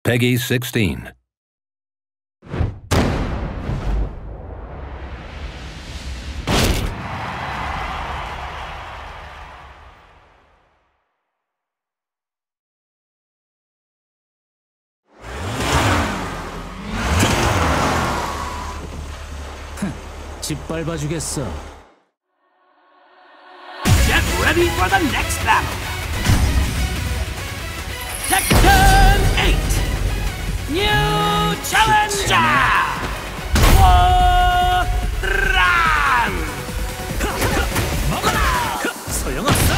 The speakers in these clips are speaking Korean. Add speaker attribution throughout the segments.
Speaker 1: Peggy 16.
Speaker 2: 짓밟아주겠어.
Speaker 3: Get ready for the next battle. Tekken 8. New Challenger. Woran.
Speaker 2: 먹어라. 소용없어.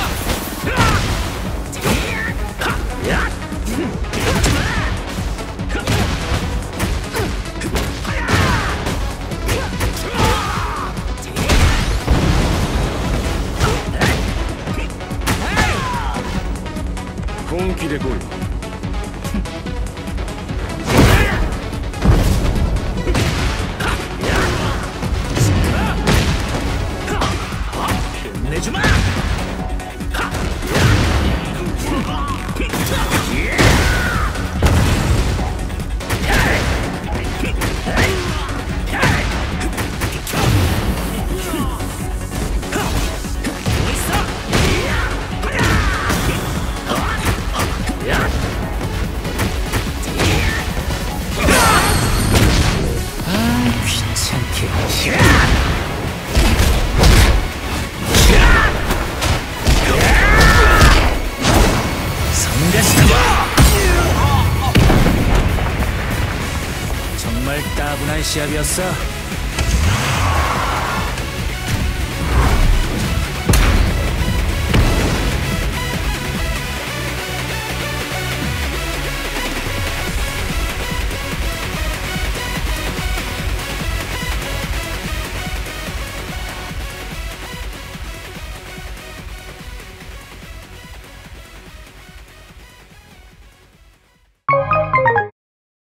Speaker 4: 本気で来い。
Speaker 2: 내주마. 정말 따분한 시합이었어.